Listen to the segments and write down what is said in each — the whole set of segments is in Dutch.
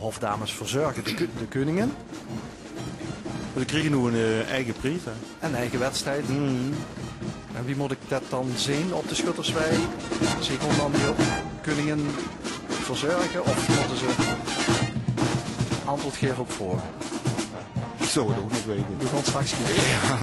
hofdames verzorgen de koningen. Ze kregen nu een eigen prijs. Een eigen wedstrijd. En wie moet ik dat dan zien op de Schutterswei? Zie ik dan die koningen verzorgen of moeten ze antwoord geven op voor? Ik zou het ook niet weten. We gaan straks kijken. Ja.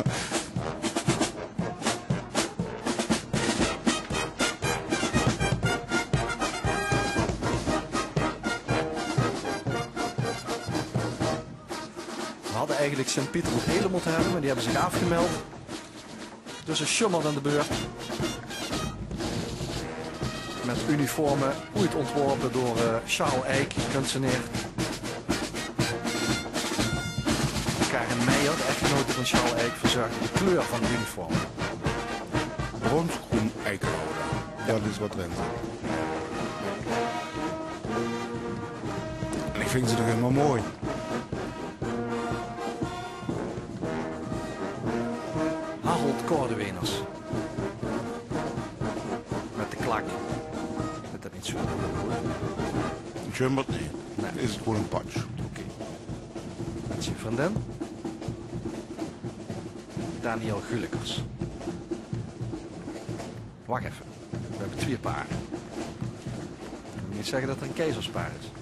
We hadden eigenlijk Sint-Pieter op Ede moeten hebben, maar die hebben zich afgemeld. Dus een schummel aan de beurt. Met uniformen, ooit ontworpen door Charles Eyck, kunstenaar. Karen Meijer, de echtgenote van Charles Eyck, verzorgde de kleur van de uniform. Bronsgroen eikenhouden. Dat is wat Drenthe. En ik vind ze toch helemaal mooi. Harold Kordeweners. Met de klak. Met dat niet zo. Een jumbert? Nee. Nee. Is het gewoon een patch. Oké. Dat is je vriendin. Daniel Gulikers. Wacht even. We hebben twee paren. Ik wil niet zeggen dat er een keizerspaar is.